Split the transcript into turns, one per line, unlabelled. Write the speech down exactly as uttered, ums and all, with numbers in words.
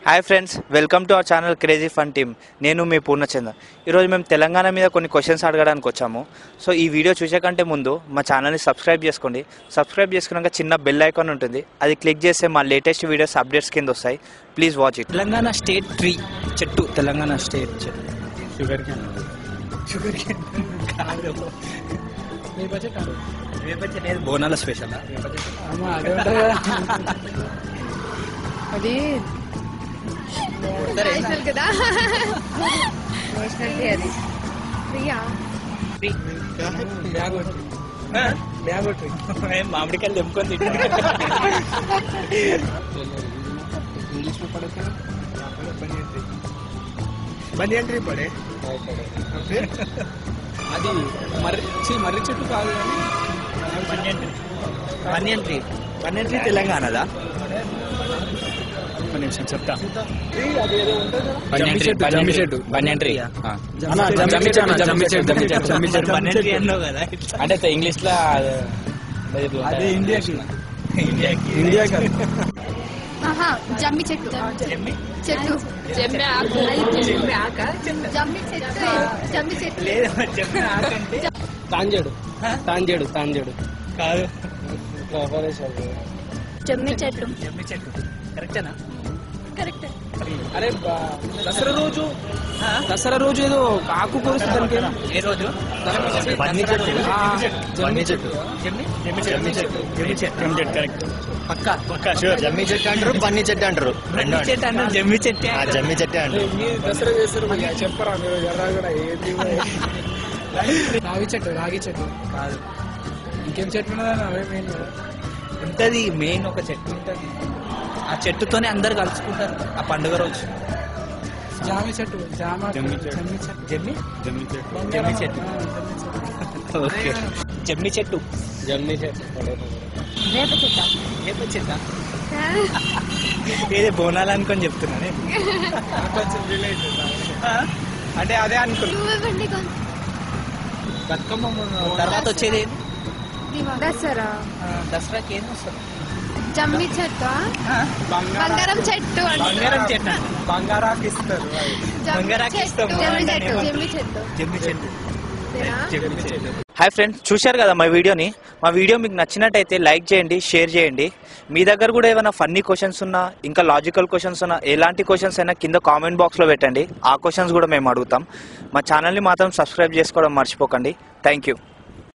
Hi friends, welcome to our channel crazy fun team. నేను మీ పూర్ణచంద్ర. ఈరోజు మేము తెలంగాణ మీద కొన్ని క్వశ్చన్స్ అడగడానికి వచ్చాము. సో ఈ వీడియో చూసే కంటే ముందు మా ఛానల్ని సబ్స్క్రైబ్ చేసుకోండి. సబ్స్క్రైబ్ చేసుకున్నాక చిన్న బెల్ ఐకాన్ ఉంటుంది, అది క్లిక్ చేస్తే మా లేటెస్ట్ వీడియోస్ అప్డేట్స్ కింద వస్తాయి. Please watch it.
Telangana state tree చెట్టు తెలంగాణ స్టేట్ చెట్టు
షుగర్ క్యాన్
షుగర్ క్యాన్ కాదు, వేప చెట్టు. వేప చెట్టు ఏది బోనాల స్పెషల్
అది నేషనల్ కదా, నేషనల్ అది ప్రియా
మామిడికాయలు తెంపుకొని
ఇంగ్లీష్ में पढ़े थे बनियन ट्री पढ़े
అది మర్రి మర్రి చెట్టు కాదు కానీ banyan tree. Banyan tree banyan tree తెలంగాణదా? ఒక నిమిషం చెప్తా.
జమ్మి చెట్టు జమ్మి చెట్టు
బనియన్ ట్రీ
జమ్మి చెట్టు జమ్మి చెట్టు జమ్మి చెట్టు జమ్మి చెట్టు
బనియన్ ట్రీ అన్నావు కదా,
అంటే ఇంగ్లీష్ లో
అది ఇండియాకి ఇండియాకి
ఇండియా
ఆహా జమ్మి చెట్టు
జమ్మి
చెట్టు జమ్మి ఆకు జమ్మి ఆక జమ్మి చెట్టు జమ్మి చెట్టు
లేదు, జమ్మి ఆకంటే
తాంజేడు తాంజేడు తాంజేడు
కాదు,
జమ్మి చెట్టు
జమ్మి చెట్టు కరెక్టేనా?
కరెక్ట్.
అరే దసరా రోజు దసరా రోజు ఏదో ఆకు కొరుస్తుంది.
ఏ రోజు?
బన్నీ చెట్టు జమ్మి చెట్టు
జమ్మి జమ్మి జమ్మి చెట్టు జమ్మి చెట్టు జమ్మి చెట్టు కరెక్ట్. పక్క పక్క షూర్.
జమ్మి చెట్టు అంటారు, బన్నీ చెట్టు అంటారు.
జమ్మి చెట్టు అంటే జమ్మి చెట్టు
ఆ జమ్మి చెట్టే అంటారు.
దసరా చేస్తారు చెప్పరా మీరు ఎర్రా కూడా ఏంది రాగి చెట్టు రాగి చెట్టు
కాదు.
ఇంకేం చెట్టు ఉన్నదని అవే మెయిన్
ఉంటది, మెయిన్ ఒక చెట్టు ఉంటది, ఆ చెట్టుతోనే అందరు కలుసుకుంటారు ఆ పండుగ రోజు.
జామి చెట్టు జామ
జమ్మి చెట్టు.
జమ్మి చెట్టు
జమ్మి
జమ్మి చెట్టు
జమ్మి చెట్టు ఓకే. జమ్మి చెట్టు
జమ్మి చెట్టు
వేప చెట్టు
ఏపో చెట్ట ఏదే బోనాలు అనుకొని చెప్తున్నానే,
కొంచెం రిలేట్
అంటే అదే అనుకున్నా.
నువ్వే బండి కొను.
బతుకమ్మ తర్వాత వచ్చేది ఏంది?
దసరా
దసరాకి ఏం వస్తుంది?
జమ్మి చెట్టు బంగారం చెట్టు
బంగారం చెట్టు.
బంగారాకి ఇస్తారు
బంగారాకి ఇస్తాం.
జమ్మి చెట్టు జమ్మి చెట్టు
జమ్మి చెట్టు జమ్మి చెట్టు.
హాయ్ ఫ్రెండ్స్, చూశారు కదా మా వీడియోని. మా వీడియో మీకు నచ్చినట్టయితే లైక్ చేయండి, షేర్ చేయండి. మీ దగ్గర కూడా ఏమైనా ఫన్నీ క్వశ్చన్స్ ఉన్నా, ఇంకా లాజికల్ క్వశ్చన్స్ ఉన్నా, ఎలాంటి క్వశ్చన్స్ అయినా కింద కామెంట్ బాక్స్లో పెట్టండి. ఆ క్వశ్చన్స్ కూడా మేము అడుగుతాం. మా ఛానల్ని మాత్రం సబ్స్క్రైబ్ చేసుకోవడం మర్చిపోకండి. Thank you.